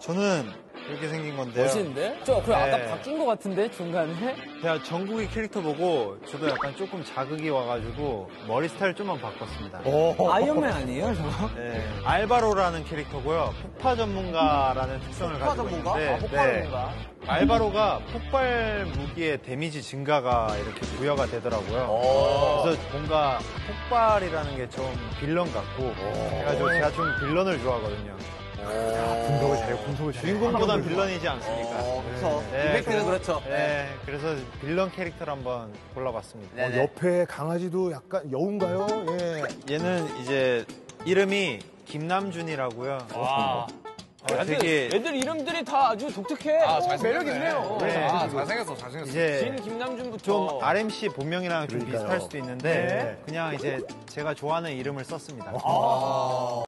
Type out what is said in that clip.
저는 이렇게 생긴 건데요. 멋있는데? 그럼 네. 아까 바뀐 것 같은데, 중간에? 제가 정국이 캐릭터 보고 저도 약간 조금 자극이 와가지고 머리 스타일 좀만 바꿨습니다. 아이언맨 아니에요, 저거? 네, 알바로라는 캐릭터고요. 폭파 전문가라는 특성을 폭파 가지고 전문가? 있는데 폭파 전문가. 알바로가 폭발 무기의 데미지 증가가 이렇게 부여가 되더라고요. 그래서 뭔가 폭발이라는 게 좀 빌런 같고 해가지고 제가 좀 빌런을 좋아하거든요. 분석을 잘해, 분석을 잘해. 주인공보단 빌런이지 않습니까? 그렇죠. 네, 임팩트는 그렇죠. 네, 그래서 빌런 캐릭터를 한번 골라봤습니다. 네네. 옆에 강아지도 약간 여운가요? 예. 얘는 이제 이름이 김남준이라고요. 와. 되게 애들 이름들이 다 아주 독특해. 매력 있네요. 네. 잘생겼어, 잘생겼어. 이제 진 김남준부터. 좀 RMC 본명이랑 좀 그러니까요. 비슷할 수도 있는데 그냥 이제 제가 좋아하는 이름을 썼습니다.